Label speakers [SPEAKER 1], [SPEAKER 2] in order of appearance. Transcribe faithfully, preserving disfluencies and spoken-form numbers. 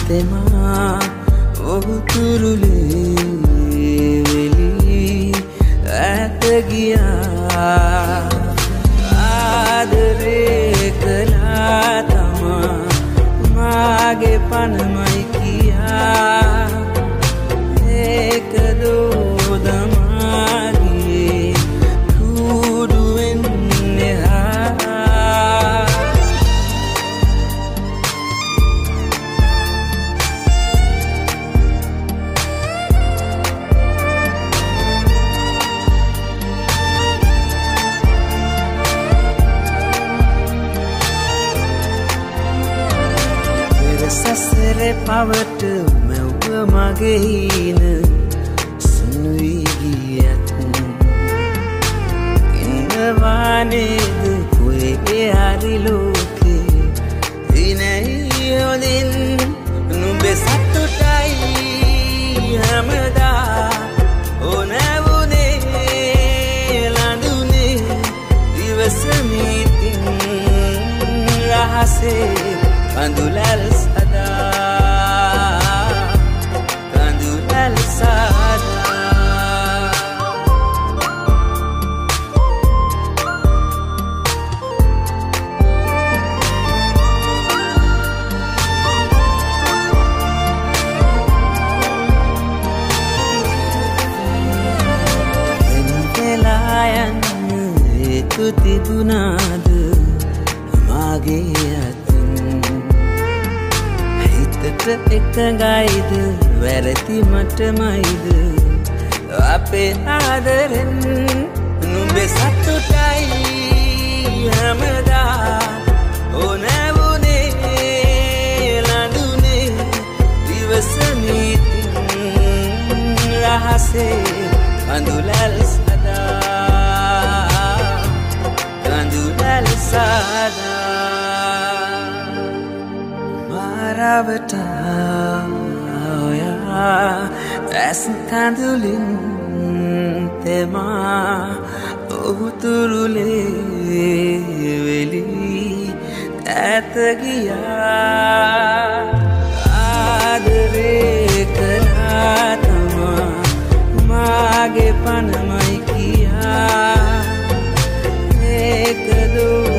[SPEAKER 1] තෙමා ඔහු තුරුලේ වෙලි ඈත ගියා ආදරේ කළා තමා මාගේ පනමයි කියා ඒක දෝදමාගේ කුඩුවෙන් එහා සසරේ පවට මැව්ව මගේ හින සුනුයි ගියත් ඉන්නවා නේද කොහේ හරි ලෝකේ දිනයි හොඳින් නුඹේ සතුටයි හැමදා ඕනෑවුනේ ලඳුනේ දිවසමිතින් රහසේ කඳුලල් තිබුණාද මාගේ අතින් හිතට එකඟයිද වැරදි මටමයිද අපේ ආදරෙන් නුඹේ සතුටයි හැමදා ඕනෑවුනේ ලඳුනේ දිවසනීතින් රහසේ කඳුලල් sada maravata ya as kandulin tema uturule veli atagiya adare kala tama mage panamai kiya ek do